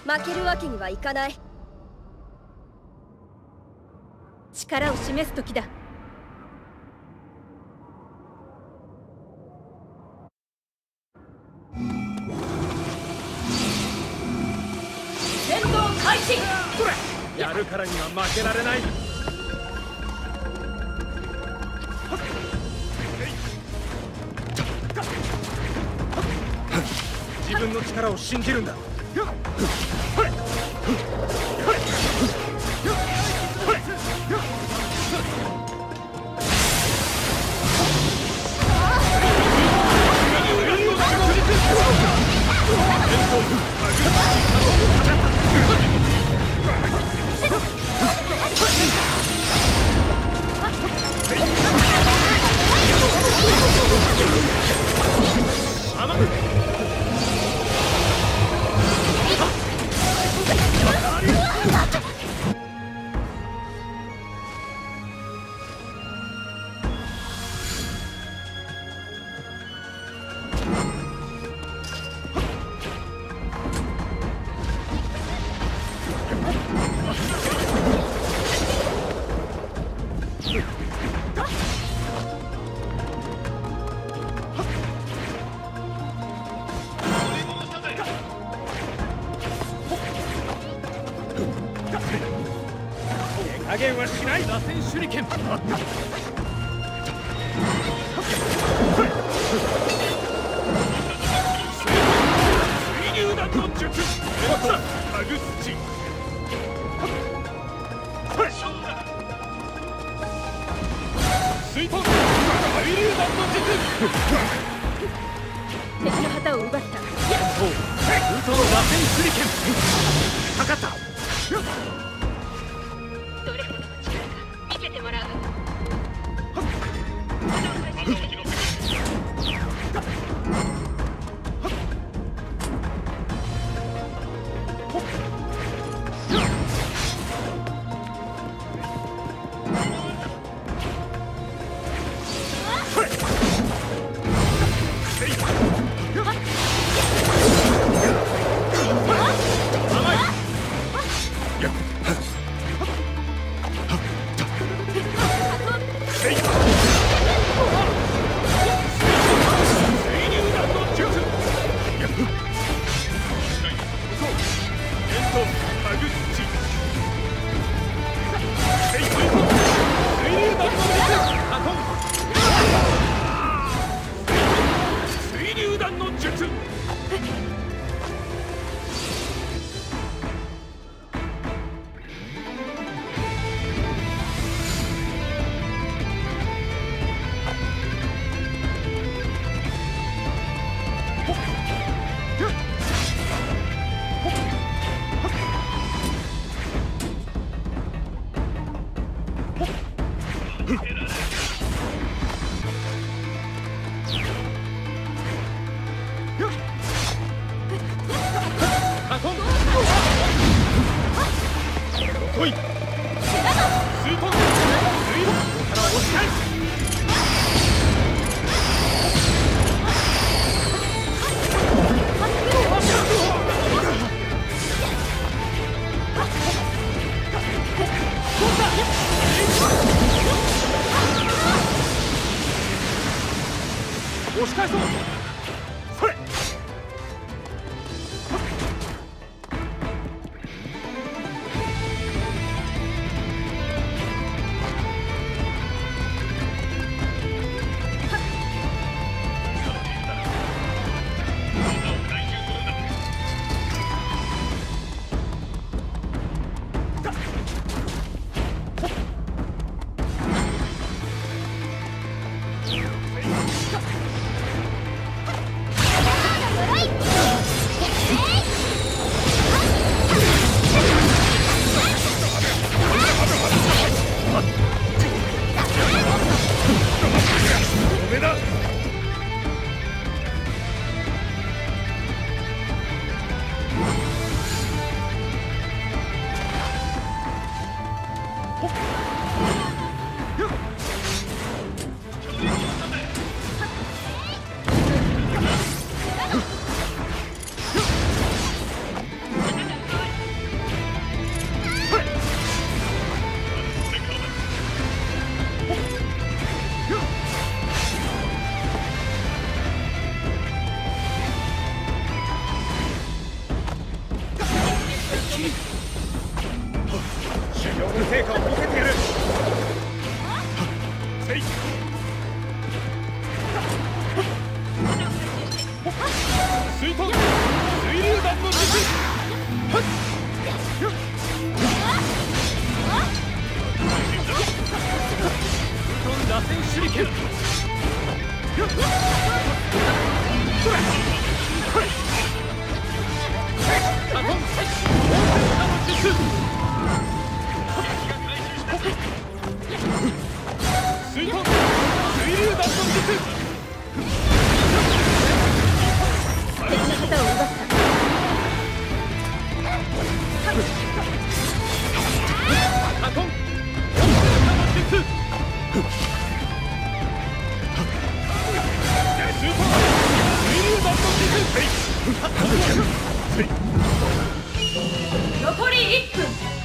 負けるわけにはいかない。力を示す時だ。 戦闘開始。 これやるからには負けられない。自分の力を信じるんだ。加減はしない。螺旋手裏剣。水流弾の術。タグスチ。水遁。水流弾の術。 敵の旗を奪った。 ウトの螺旋手裏剣。かかった。 どれほどの力か見せてもらう。 来い。水遁。水遁。から押し返す。押し返そう。それ。 水遁水流弾の術。螺旋手裏剣。カトン術。水遁水流弾の術。 敵の旗を奪った。 カトン術。 残り1分。